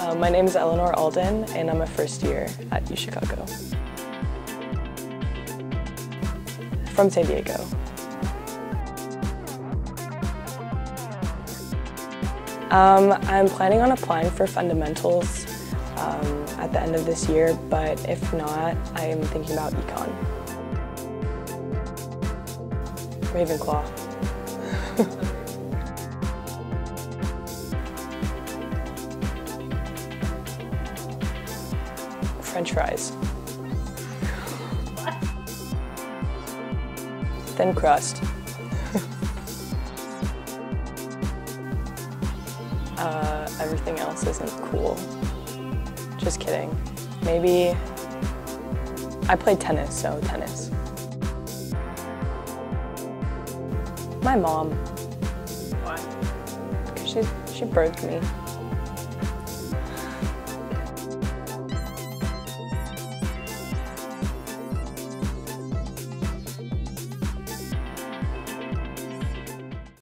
My name is Ellie Alden, and I'm a first year at UChicago. From San Diego. I'm planning on applying for fundamentals at the end of this year, but if not, I'm thinking about econ. Ravenclaw. French fries. Thin crust. Everything else isn't cool. Just kidding. Maybe I played tennis, so tennis. My mom. Why? Because she birthed me.